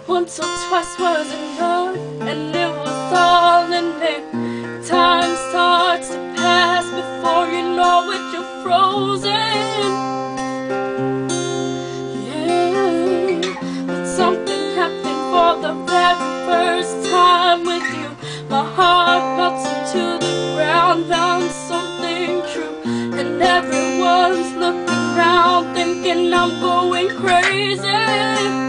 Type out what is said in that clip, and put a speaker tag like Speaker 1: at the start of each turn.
Speaker 1: Once or twice was enough, and it was all in there. Time starts to pass before you know it, you're frozen. Yeah, but something happened for the very first time with you. My heart melts into the ground, found something true, and everyone's looking around thinking I'm going crazy.